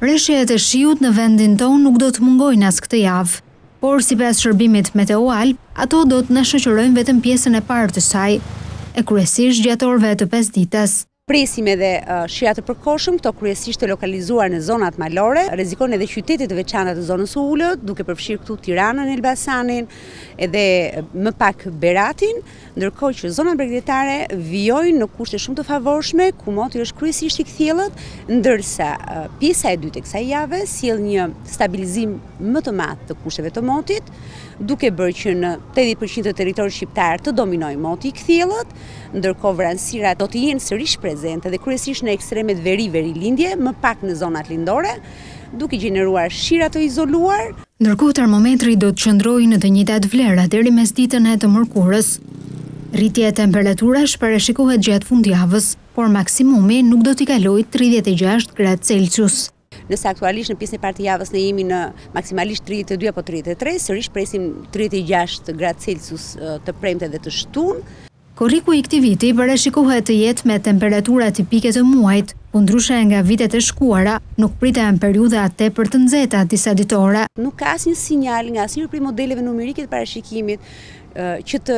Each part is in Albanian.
Reshjet e shiut në vendin tonë nuk do të mungojnë as këtë javë, por sipas shërbimit Meteoalp, ato do të na shoqërojnë vetëm pjesën e parë të saj, e kryesisht gjatë orëve të 5 ditës. Presim edhe shira të përkohshëm, këto kryesisht të lokalizuar në zonat malore, rrezikojnë edhe qytetet të veçanta të zonës së ulët, duke përfshirë këtu Tiranën, Elbasanin, edhe më pak Beratin, ndërkohë që zonat bregdetare vijojnë në kushte shumë të favorshme, ku moti është kryesisht i kthjellët, ndërsa pjesa e dytë e kësaj jave sjell një stabilizim më të madh të kushteve të motit, duke bërë që në 80% të territorit shqiptar të dominojë moti i kthjellët, ndërkohë vranësirat do të jenë sërish prezente dhe kryesisht në ekstremet veri lindje, më pak në zonat lindore, duke gjeneruar shira të izoluar. Ndërkohë termometri do të qëndrojë në të njëjtat vlera deri mes ditën e të mërkurës. Rritja e temperaturës parashikohet gjatë fundjavës, por maksimumi nuk do t'i kalojë 36 gradë Celsius. Nëse aktualisht në pjesën e parë të javës ne jemi në maksimalisht 32 apo 33, sërish presim 36 gradë Celsius të premte dhe të shtunë. Korriku i këtij viti parashikohet të jetë me temperatura tipike të muajit, kundryshe nga vitet e shkuara, nuk priten periudha tepër të nxehta disa ditore. Nuk ka asnjë sinjal nga asnjë prej modeleve numerike të parashikimit që të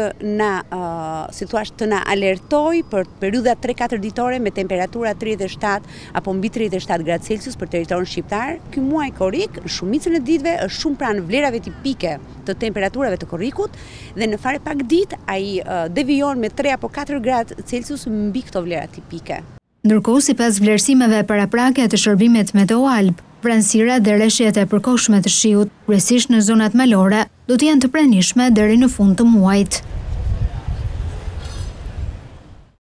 na alertoj për periudha 3-4 ditore me temperatura 37 apo mbi 37 gradë Celsius për territorin shqiptar. Ky muaj korrik, në shumicën e ditëve është shumë pranë vlerave tipike të temperaturave të korrikut dhe në fare pak ditë ai devijon me 3 apo 4 gradë Celsius mbi këto vlera tipike. Ndërkohë, sipas vlerësimeve paraprake të shërbimit Meteoalp, vranësirat dhe rreshjet e përkohshme të shiut, kryesisht në zonat malore, do të jenë të pranishme deri në fund të muajit.